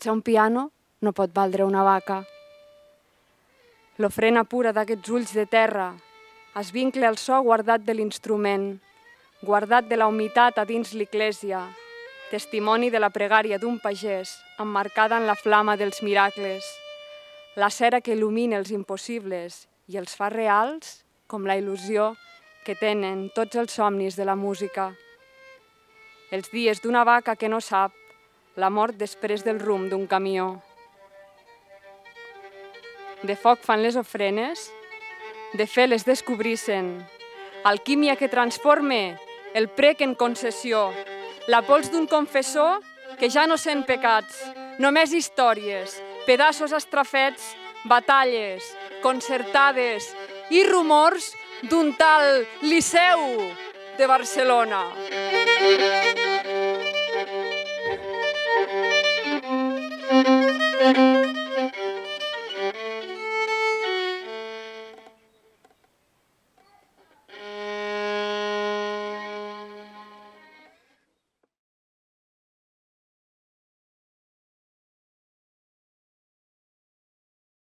Potser un piano no pot valdre una vaca. L'ofrena pura d'aquests ulls de terra es vincle al so guardat de l'instrument, guardat de la humitat a dins l'església, testimoni de la pregària d'un pagès emmarcada en la flama dels miracles, la cera que il·lumina els impossibles i els fa reals com la il·lusió que tenen tots els somnis de la música. Els dies d'una vaca que no sap la mort després del rumb d'un camió. De foc fan les ofrenes, de fe les descobrissen, alquímia que transforme el prec en concessió, la pols d'un confessor que ja no sent pecats, només històries, pedaços estrafets, batalles, concertades i rumors d'un tal Liceu de Barcelona.